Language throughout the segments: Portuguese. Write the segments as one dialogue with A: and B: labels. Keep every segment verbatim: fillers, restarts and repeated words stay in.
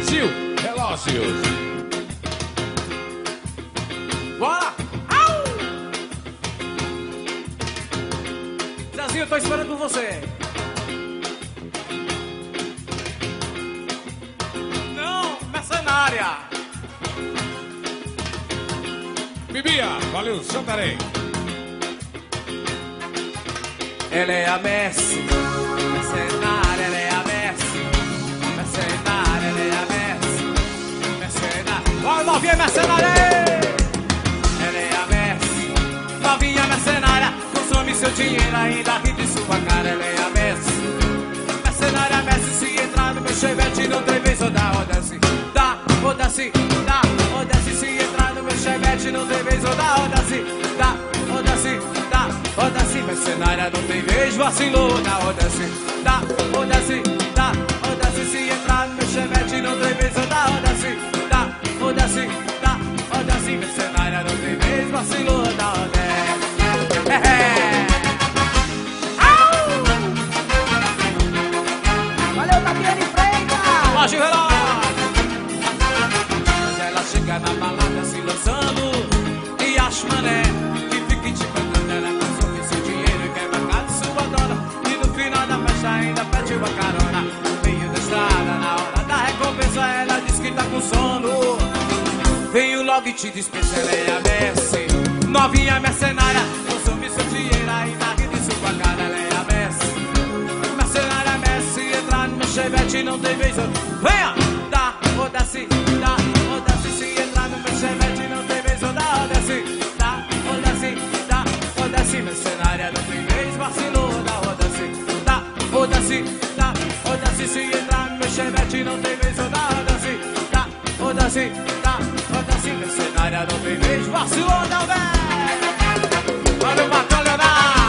A: Gil Relógios.
B: Bora! Au! Zezinho, eu tô esperando por você. Não, mercenária.
A: Bibia, valeu, Santarém.
B: Ela é a Messi, mercenária, ela é a Messi, mercenária, ela é a Messi, mercenária. Vai, novinha mercenária! Ela é a Messi, novinha mercenária, consome seu dinheiro ainda ri de sua cara. Ela é a Messi, mercenária, Messi, se entrar no meu chevette não tem vez ou dá, ou desce, dá, ou desce, dá, ou desce, se entrar no meu chevette não tem vez ou dá, ou desce, dá, ou desce, dá, ou desce, mercenária não tem vez, vacilou, dá, ou desce, dá, ou desce, dá, ou desce, se entrar no meu chevette não tem vez ou dá, ou desce, dá, ou desce, dá, ou desce, mercenária não tem vez, vacilou, dá, ou desce, é, é.
C: Valeu, Tapiane Freitas!
B: Loja de relógio. Mas ela chega na balada se lançando e acha mané que fique te cantando. Ela consome seu dinheiro e quer pagar de sua dona. E no final da festa ainda pede uma carona. No meio da estrada, na hora da recompensa, ela diz que tá com sono. Venho logo e te dispensa, ela é a Messi, novinha mercenária, consome seu dinheiro ainda ri de sua cara. Ela é a Messi, mercenária, Messi, entrar no meu chevette não tem vez. Venha, dá, ou desce, dá, ou desce, se entrar no meu chevette não tem vez, ou dá, ou desce, dá, ou desce, dá, ou desce, mercenária não tem vez, vacilou, dá, ou desce, dá, ou desce, dá, ou desce, se entrar no meu chevette não tem vez, ou dá, ou desce, dá, ou desce, dá, ou desce, mercenária não tem vez, vacilou, dá, velho. Valeu, Marcão Leonardo.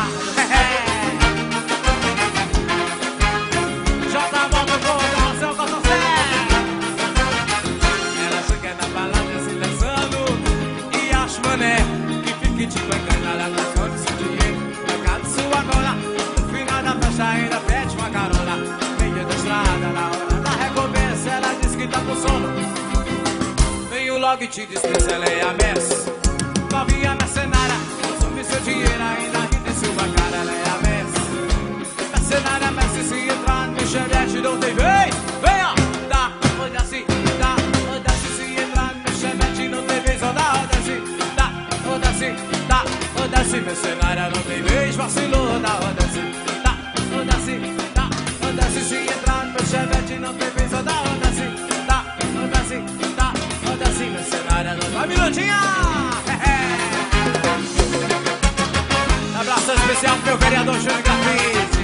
B: Que fique te bancando, ela consome seu dinheiro, pagar de sua dona. No final da festa ainda pede uma carona. Meio da estrada, na hora da recompensa, ela diz que tá com sono. Venho logo e te dispensa, ela é a Messi, novinha mercenária, consome seu dinheiro ainda ri de sua cara. Ela é a Messi, mercenária, Messi, se entrar no chevette não tem vez. Venha, dá, ou desce, dá, ou desce, se entrar no chevette não tem vez, ou dá, ou desce, dá, ou desce, dá, ou desce, mercenária não tem vez, vacilou, dá, ou desce, dá, ou desce, dá, ou desce, se entrar no meu chevette não tem vez, ou dá, ou desce, dá, ou desce, dá, ou desce, mercenária não. Vai, minutinha! Abraço especial pro meu vereador Júnior Grafite.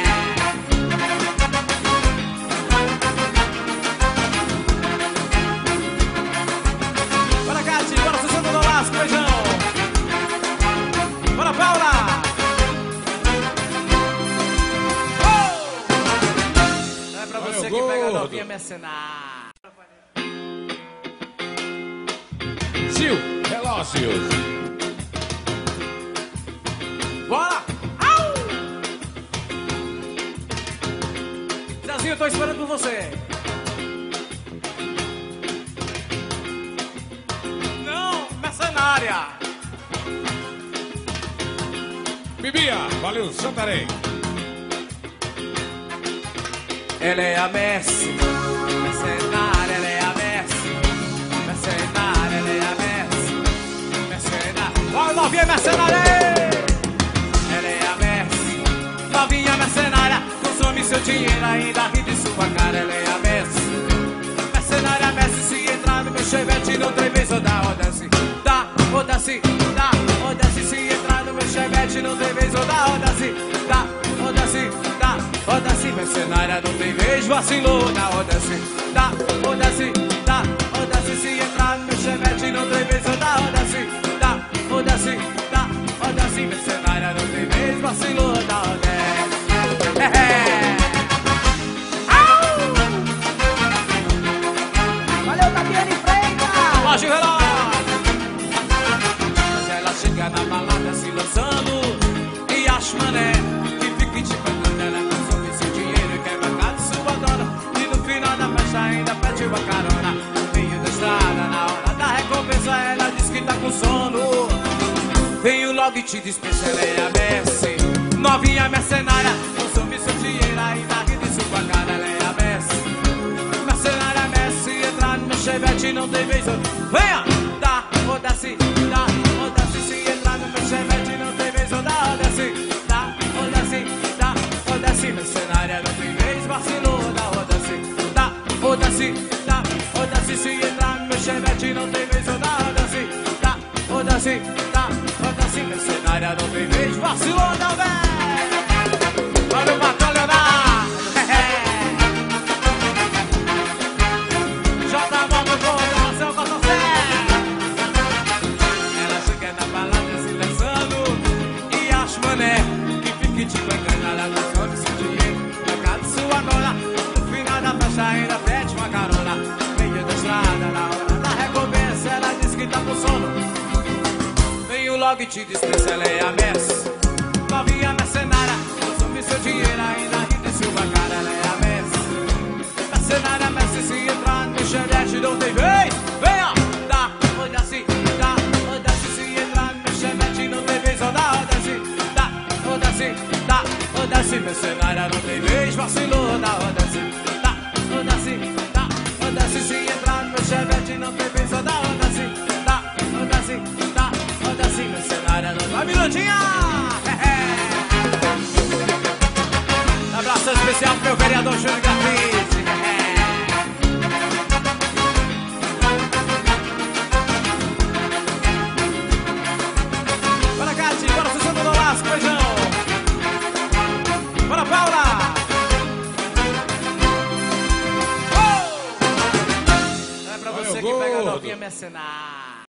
B: Bora, Cati, bora, Suzana do Lasco, beijão. Bora, Paula. Oh! É pra você que pega a novinha mercenária.
A: Gil Relógios.
B: Bora! Au! Zezinho, eu tô esperando por você. Não, mercenária.
A: Bibia, valeu, Santarém.
B: Ela é a Messi, mercenária, ela é a Messi, mercenária, ela é a Messi, mercenária. Vai, novinha mercenária! Ela é a Messi, novinha mercenária, consome seu dinheiro ainda ri de sua cara. Ela é a Messi, mercenária, Messi, se entrar no meu chevette não tem vez, ou dá, ou desce, dá, ou desce, dá, ou desce, se entrar no meu chevette não tem vez, ou dá, ou desce, dá, ou desce, dá, ou desce, mercenária não tem vez, vacilou, dá, ou desce, dá, ou desce, dá, ou desce, se entrar no meu chevette não tem vez, ou dá, ou desce, dá, ou desce, dá, ou desce, mercenária não tem vez, vacilou, dá, ou desce, é, é.
C: Valeu, Tapiane Freitas!
B: Loja de relógio. Mas ela chega na balada se lançando e acha mané que fique te bancando. Ela consome seu dinheiro e quer pagar de sua dona. E no final da festa ainda pede uma cara. te dispensa, ela é a Messi. Novinha mercenária, consome seu dinheiro, ainda ri de sua cara, ela é a Messi. Mercenária Messi, entrar no meu chevette não tem vez. Venha, dá, roda-se, dá, roda-se. Se entrar no meu chevette não tem vez, dá, roda-se, dá, roda-se, dá, roda-se. Mercenária não tem vez, vacilou, dá, roda-se, dá, roda-se, dá, roda-se. Se entrar no meu chevette não tem vez, dá, roda-se, dá, roda-se, dá, roda-se. Mercenária não tem vez, vacilou, dá, velho. Olha o batom, Leonardo. Já tá bom no coração, Cotton Fé. Ela chega na balada se dançando e acha mané que fique te bancando. Ela não sobe seu dinheiro na casa de sua dona. No final da festa ainda pede uma carona. Meio da estrada, na hora da recompensa, ela diz que tá com sono. Venho logo e te dispensa, ela é a Messi. Novinha mercenária, consome seu dinheiro, ainda ri de sua cara, ela é a Messi. Mercenária Messi, se entrar no chevette não tem vez. Venha, dá, roda-se, dá, roda-se. Se entrar no chevette não tem vez, roda, roda-se, dá, roda-se, dá, roda-se. Mercenária não tem vez, vacilou, dá, roda-se, dá, roda-se, dá, roda-se. Se entrar no chevette não tem vez, roda, roda-se, dá, roda-se, dá, roda-se. Mercenária não vai, minutinha. Abraço especial pro meu vereador Júnior Grafite. Bora, Cati, bora, Suzano do Lasco, beijão. Bora, Paula. Oh! É pra você que pega a novinha mercenária.